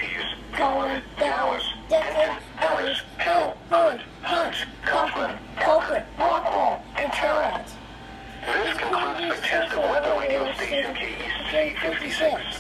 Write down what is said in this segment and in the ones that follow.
Keys, Colin, Dallas, Denton, Ellis, Hill, Hood, Hunt, Coughlin, Colquitt, Walpole, and Terrat. This concludes the test of weather radio station keys J56.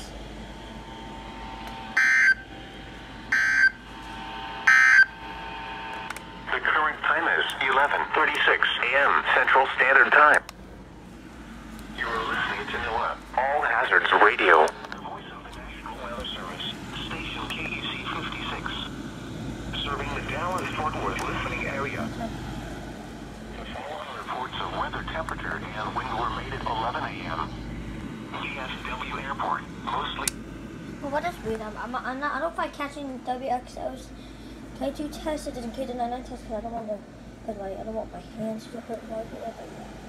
The current time is 11:36 a.m. Central Standard Time. You are listening to NOAA All Hazards Radio. The voice of the National Weather Service, station KEC 56, serving the Dallas-Fort Worth listening area. The following reports of weather temperature and wind were made at 11 a.m. DFW Airport, mostly. Well, what is weird? I don't know if I'm catching WXOs. Can I do tests? It didn't K9 test because I don't want my hands to hurt while I do it.